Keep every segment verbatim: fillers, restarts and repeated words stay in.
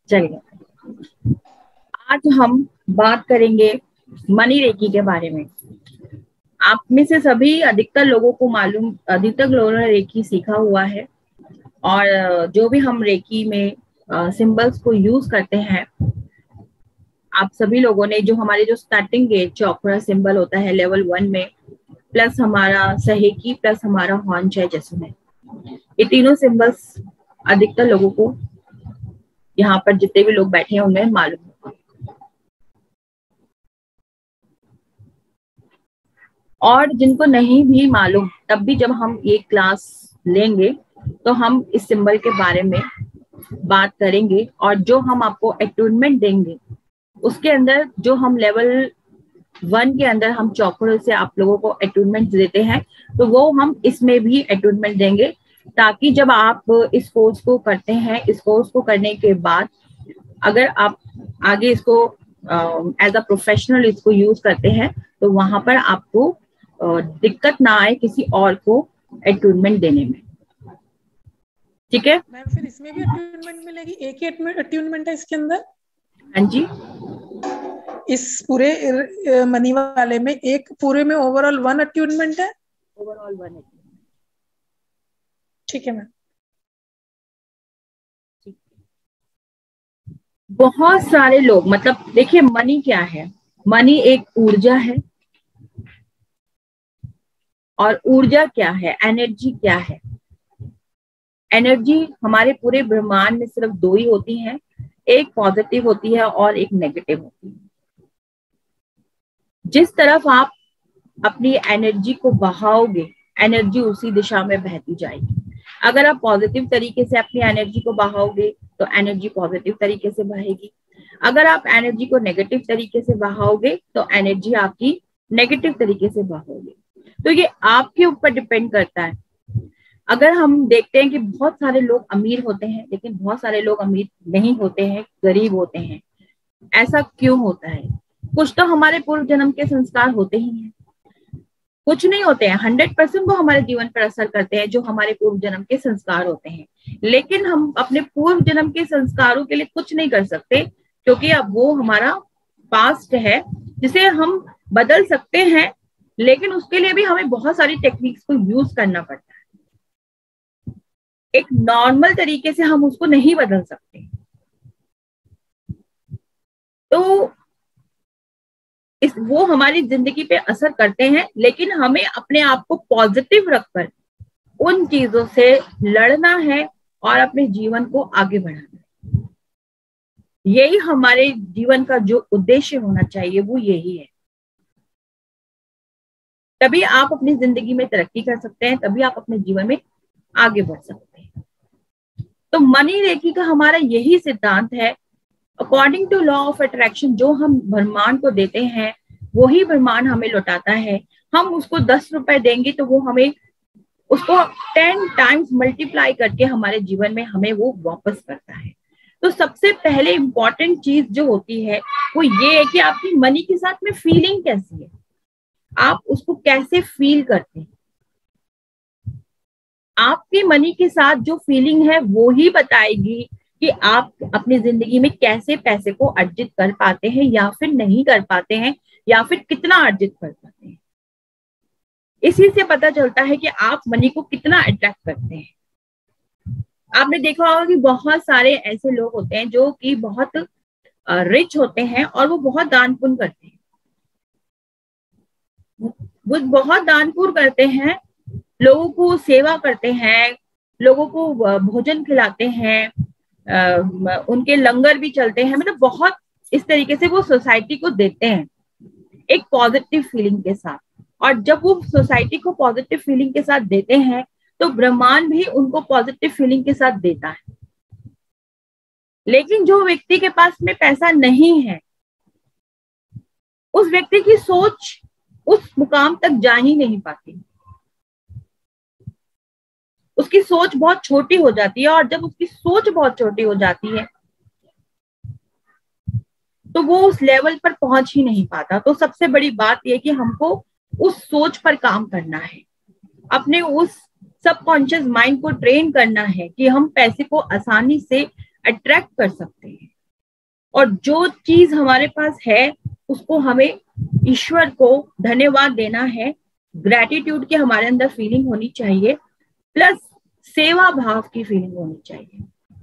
चलिए, आज हम बात करेंगे मनी रेकी के बारे में। आप में से सभी अधिकतर लोगों को मालूम अधिकतर लोगों ने रेकी सीखा हुआ है, और जो भी हम रेकी में सिंबल्स को यूज करते हैं, आप सभी लोगों ने जो हमारे जो स्टार्टिंग गेट चौकड़ा सिंबल होता है लेवल वन में, प्लस हमारा सहेकी प्लस हमारा हॉर्न है जैसे में, ये तीनों सिंबल्स अधिकतर लोगों को यहाँ पर जितने भी लोग बैठे हैं उन्हें मालूम होगा। और जिनको नहीं भी मालूम, तब भी जब हम ये क्लास लेंगे तो हम इस सिंबल के बारे में बात करेंगे, और जो हम आपको अटूनमेंट देंगे उसके अंदर जो हम लेवल वन के अंदर हम चौकड़ों से आप लोगों को अटूनमेंट देते हैं, तो वो हम इसमें भी अटूनमेंट देंगे, ताकि जब आप इस कोर्स को करते हैं, इस कोर्स को करने के बाद अगर आप आगे इसको एज अ प्रोफेशनल इसको यूज करते हैं, तो वहां पर आपको uh, दिक्कत ना आए किसी और को अटूनमेंट देने में। ठीक है मैम, फिर इसमें भी अटूनमेंट मिलेगी? एक ही अटूनमेंट है इसके अंदर? हाँ जी, इस पूरे मनी वाले में एक पूरे में ओवरऑल वन अटूनमेंट है? ओवरऑल वन है। ठीक है मैम। बहुत सारे लोग, मतलब देखिए मनी क्या है, मनी एक ऊर्जा है, और ऊर्जा क्या है, एनर्जी क्या है। एनर्जी हमारे पूरे ब्रह्मांड में सिर्फ दो ही होती हैं, एक पॉजिटिव होती है और एक नेगेटिव होती है। जिस तरफ आप अपनी एनर्जी को बहाओगे, एनर्जी उसी दिशा में बहती जाएगी। अगर आप पॉजिटिव तरीके से अपनी एनर्जी को बहाओगे तो एनर्जी पॉजिटिव तरीके से बहेगी। अगर आप एनर्जी को नेगेटिव तरीके से बहाओगे तो एनर्जी आपकी नेगेटिव तरीके से बहाओगे। तो ये आपके ऊपर डिपेंड करता है। अगर हम देखते हैं कि बहुत सारे लोग अमीर होते हैं, लेकिन बहुत सारे लोग अमीर नहीं होते हैं, गरीब होते हैं, ऐसा क्यों होता है? कुछ तो हमारे पूर्व जन्म के संस्कार होते ही हैं, कुछ नहीं होते हैं। हंड्रेड परसेंट वो हमारे जीवन पर असर करते हैं जो हमारे पूर्व जन्म के संस्कार होते हैं, लेकिन हम अपने पूर्व जन्म के संस्कारों के लिए कुछ नहीं कर सकते, क्योंकि अब वो हमारा पास्ट है जिसे हम बदल सकते हैं, लेकिन उसके लिए भी हमें बहुत सारी टेक्निक्स को यूज करना पड़ता है। एक नॉर्मल तरीके से हम उसको नहीं बदल सकते। तो इस वो हमारी जिंदगी पे असर करते हैं, लेकिन हमें अपने आप को पॉजिटिव रखकर उन चीजों से लड़ना है और अपने जीवन को आगे बढ़ाना है। यही हमारे जीवन का जो उद्देश्य होना चाहिए वो यही है। तभी आप अपनी जिंदगी में तरक्की कर सकते हैं, तभी आप अपने जीवन में आगे बढ़ सकते हैं। तो मनी रेकी का हमारा यही सिद्धांत है। According to law of attraction, जो हम ब्रह्मांड को देते हैं वही ब्रह्मांड हमें लौटाता है। हम उसको दस रुपए देंगे तो वो हमें उसको टेन टाइम्स मल्टीप्लाई करके हमारे जीवन में हमें वो वापस करता है। तो सबसे पहले इंपॉर्टेंट चीज जो होती है वो ये है कि आपकी मनी के साथ में फीलिंग कैसी है, आप उसको कैसे फील करते हैं। आपकी मनी के साथ जो फीलिंग है वो ही बताएगी कि आप अपनी जिंदगी में कैसे पैसे को अर्जित कर पाते हैं या फिर नहीं कर पाते हैं, या फिर कितना अर्जित कर पाते हैं। इसी से पता चलता है कि आप मनी को कितना अट्रैक्ट करते हैं। आपने देखा होगा कि बहुत सारे ऐसे लोग होते हैं जो कि बहुत रिच होते हैं और वो बहुत दान पुण्य करते हैं, वो बहुत दान पुण्य करते हैं, लोगों को सेवा करते हैं, लोगों को भोजन खिलाते हैं, Uh, उनके लंगर भी चलते हैं, मतलब बहुत इस तरीके से वो सोसाइटी को देते हैं एक पॉजिटिव फीलिंग के साथ। और जब वो सोसाइटी को पॉजिटिव फीलिंग के साथ देते हैं तो ब्रह्मांड भी उनको पॉजिटिव फीलिंग के साथ देता है। लेकिन जो व्यक्ति के पास में पैसा नहीं है, उस व्यक्ति की सोच उस मुकाम तक जा ही नहीं पाती, उसकी सोच बहुत छोटी हो जाती है। और जब उसकी सोच बहुत छोटी हो जाती है तो वो उस लेवल पर पहुंच ही नहीं पाता। तो सबसे बड़ी बात यह कि हमको उस सोच पर काम करना है, अपने उस सबकॉन्शियस माइंड को ट्रेन करना है कि हम पैसे को आसानी से अट्रैक्ट कर सकते हैं। और जो चीज हमारे पास है उसको हमें ईश्वर को धन्यवाद देना है, ग्रैटिट्यूड की हमारे अंदर फीलिंग होनी चाहिए, प्लस सेवा भाव की फीलिंग होनी चाहिए।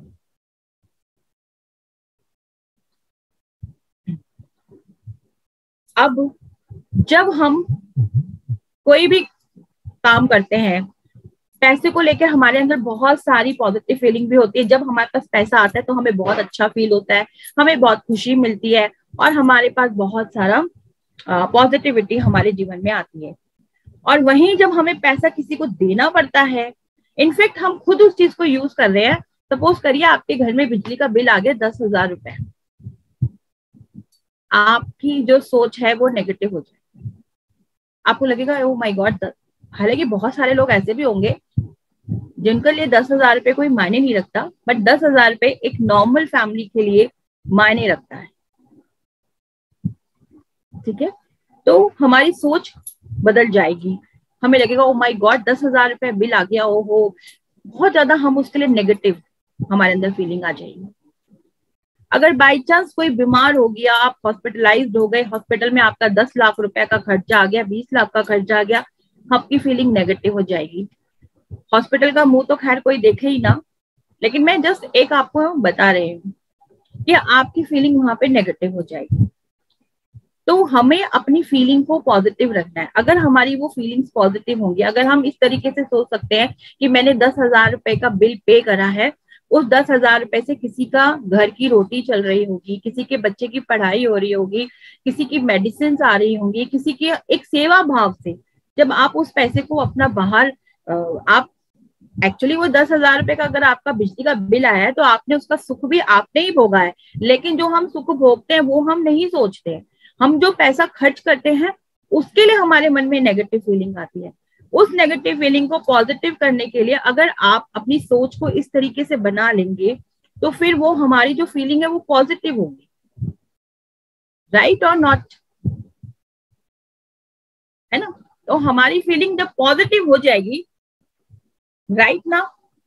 अब जब हम कोई भी काम करते हैं, पैसे को लेकर हमारे अंदर बहुत सारी पॉजिटिव फीलिंग भी होती है। जब हमारे पास पैसा आता है तो हमें बहुत अच्छा फील होता है, हमें बहुत खुशी मिलती है और हमारे पास बहुत सारा पॉजिटिविटी हमारे जीवन में आती है। और वहीं जब हमें पैसा किसी को देना पड़ता है, इनफैक्ट हम खुद उस चीज को यूज कर रहे हैं, सपोज करिए आपके घर में बिजली का बिल आ गया दस हजार रुपए, आपकी जो सोच है वो नेगेटिव हो जाए। आपको लगेगा ओ माय गॉड, हालांकि बहुत सारे लोग ऐसे भी होंगे जिनके लिए दस हजार रुपए कोई मायने नहीं रखता, बट दस हजार रुपए एक नॉर्मल फैमिली के लिए मायने रखता है। ठीक है, तो हमारी सोच बदल जाएगी। हमें लगेगा ओ माय गॉड दस हजार रुपए बिल आ गया, ओहो, बहुत ज्यादा हम उसके लिए नेगेटिव हमारे अंदर फीलिंग आ जाएगी। अगर बाई चांस कोई बीमार हो गया, आप हॉस्पिटलाइज्ड हो गए, हॉस्पिटल में आपका दस लाख रुपए का खर्चा आ गया, बीस लाख का खर्चा आ गया, आपकी फीलिंग नेगेटिव हो जाएगी। हॉस्पिटल का मुंह तो खैर कोई देखे ही ना, लेकिन मैं जस्ट एक आपको बता रही हूँ कि आपकी फीलिंग वहां पे नेगेटिव हो जाएगी। तो हमें अपनी फीलिंग को पॉजिटिव रखना है। अगर हमारी वो फीलिंग्स पॉजिटिव होंगी, अगर हम इस तरीके से सोच सकते हैं कि मैंने दस हजार रुपए का बिल पे करा है, उस दस हजार रुपए से किसी का घर की रोटी चल रही होगी, किसी के बच्चे की पढ़ाई हो रही होगी, किसी की मेडिसिन आ रही होंगी, किसी की एक सेवा भाव से जब आप उस पैसे को अपना बाहर, आप एक्चुअली वो दस हजार रुपए का अगर आपका बिजली का बिल आया है तो आपने उसका सुख भी आपने ही भोगा है, लेकिन जो हम सुख भोगते हैं वो हम नहीं सोचते हैं। हम जो पैसा खर्च करते हैं उसके लिए हमारे मन में नेगेटिव फीलिंग आती है। उस नेगेटिव फीलिंग को पॉजिटिव करने के लिए अगर आप अपनी सोच को इस तरीके से बना लेंगे तो फिर वो हमारी जो फीलिंग है वो पॉजिटिव होगी। राइट और नॉट, है ना? तो हमारी फीलिंग जब पॉजिटिव हो जाएगी, राइट ना,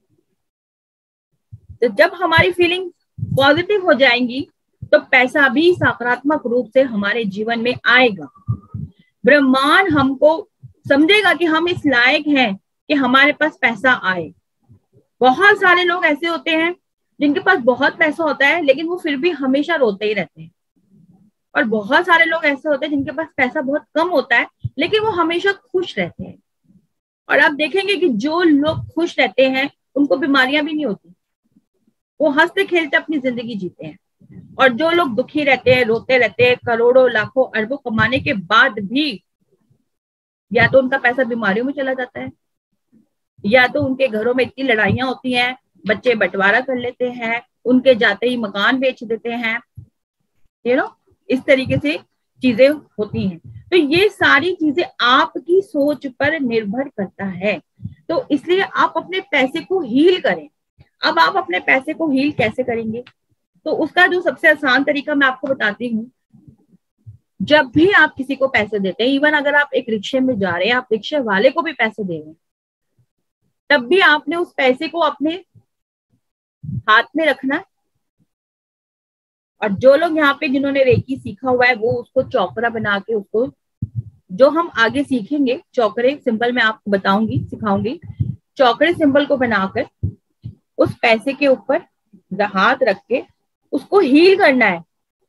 तो जब हमारी फीलिंग पॉजिटिव हो जाएंगी तो पैसा भी सकारात्मक रूप से हमारे जीवन में आएगा। ब्रह्मांड हमको समझेगा कि हम इस लायक हैं कि हमारे पास पैसा आए। बहुत सारे लोग ऐसे होते हैं जिनके पास बहुत पैसा होता है लेकिन वो फिर भी हमेशा रोते ही रहते हैं, और बहुत सारे लोग ऐसे होते हैं जिनके पास पैसा बहुत कम होता है लेकिन वो हमेशा खुश रहते हैं। और आप देखेंगे कि जो लोग खुश रहते हैं उनको बीमारियां भी नहीं होती, वो हंसते खेलते अपनी जिंदगी जीते हैं। और जो लोग दुखी रहते हैं, रोते रहते हैं, करोड़ों लाखों अरबों कमाने के बाद भी या तो उनका पैसा बीमारियों में चला जाता है, या तो उनके घरों में इतनी लड़ाइयां होती हैं, बच्चे बंटवारा कर लेते हैं, उनके जाते ही मकान बेच देते हैं, यू नो, इस तरीके से चीजें होती हैं। तो ये सारी चीजें आपकी सोच पर निर्भर करता है। तो इसलिए आप अपने पैसे को हील करें। अब आप अपने पैसे को हील कैसे करेंगे? तो उसका जो सबसे आसान तरीका मैं आपको बताती हूँ। जब भी आप किसी को पैसे देते हैं, इवन अगर आप एक रिक्शे में जा रहे हैं, आप रिक्शे वाले को भी पैसे दे रहे हैं, तब भी आपने उस पैसे को अपने हाथ में रखना है। और जो लोग यहाँ पे जिन्होंने रेकी सीखा हुआ है वो उसको चौकरा बना के, उसको जो हम आगे सीखेंगे चौकरे सिंबल मैं आपको बताऊंगी, सिखाऊंगी, चौकरे सिंबल को बनाकर उस पैसे के ऊपर हाथ रख के उसको हील करना है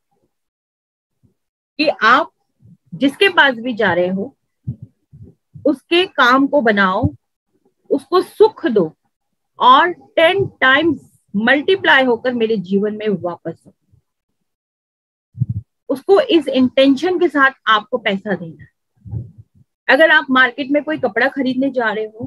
कि आप जिसके पास भी जा रहे हो उसके काम को बनाओ, उसको सुख दो और टेन टाइम्स मल्टीप्लाई होकर मेरे जीवन में वापस हो। उसको इस इंटेंशन के साथ आपको पैसा देना है। अगर आप मार्केट में कोई कपड़ा खरीदने जा रहे हो,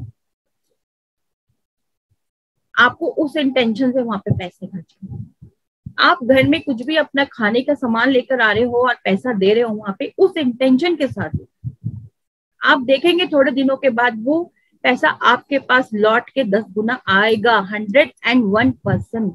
आपको उस इंटेंशन से वहां पे पैसे खर्च करना। आप घर में कुछ भी अपना खाने का सामान लेकर आ रहे हो और पैसा दे रहे हो वहां पे उस इंटेंशन के साथ, आप देखेंगे थोड़े दिनों के बाद वो पैसा आपके पास लौट के दस गुना आएगा, हंड्रेड एंड वन परसेंट।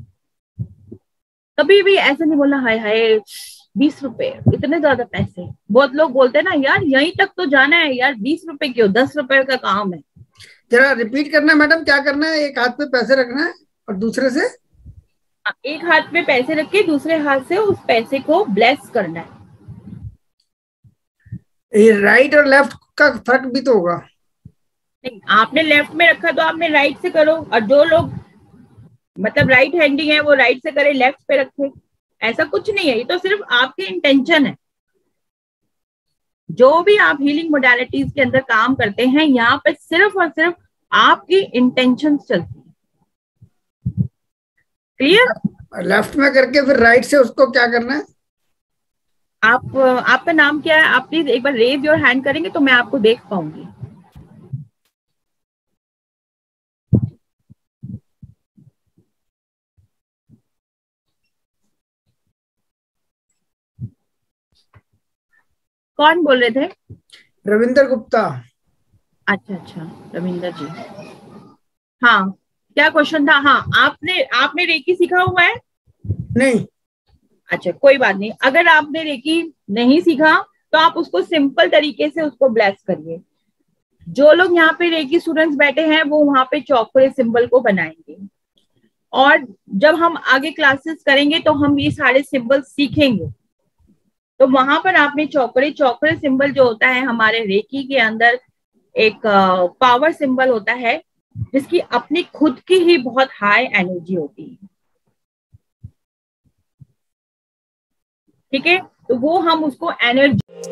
कभी भी ऐसे नहीं बोलना हाय हाय बीस रुपए इतने ज्यादा पैसे। बहुत लोग बोलते हैं ना यार यहीं तक तो जाना है यार, बीस रुपए क्यों, दस रुपए का काम है। जरा रिपीट करना मैडम, क्या करना है? एक हाथ पे पैसे रखना है और दूसरे से एक हाथ में पैसे रख के दूसरे हाथ से उस पैसे को ब्लेस करना है। ये राइट और लेफ्ट का फर्क भी तो होगा। नहीं, आपने लेफ्ट में रखा तो आपने राइट से करो, और जो लोग मतलब राइट हैंडिंग है वो राइट से करे, लेफ्ट पे रखे, ऐसा कुछ नहीं है। ये तो सिर्फ आपके इंटेंशन है। जो भी आप हीलिंग मोडालिटीज के अंदर काम करते हैं, यहाँ पे सिर्फ और सिर्फ आपकी इंटेंशन चलती है। क्लियर? लेफ्ट में करके फिर राइट से उसको क्या करना है? आप, आपका नाम क्या है? आप प्लीज एक बार रेज योर हैंड करेंगे तो मैं आपको देख पाऊंगी। कौन बोल रहे थे? रविंदर गुप्ता। अच्छा अच्छा, रविंदर जी। हाँ, क्या क्वेश्चन था? हाँ, आपने आपने रेकी सीखा हुआ है? नहीं। अच्छा, कोई बात नहीं। अगर आपने रेकी नहीं सीखा तो आप उसको सिंपल तरीके से उसको ब्लेस करिए। जो लोग यहाँ पे रेकी स्टूडेंट्स बैठे हैं वो वहां पे चौकोरे सिंबल को बनाएंगे, और जब हम आगे क्लासेस करेंगे तो हम ये सारे सिंबल सीखेंगे। तो वहां पर आपने चौकड़े चौकड़े सिंबल जो होता है हमारे रेकी के अंदर एक पावर सिंबल होता है, जिसकी अपनी खुद की ही बहुत हाई एनर्जी होती है। ठीक है, तो वो हम उसको एनर्जी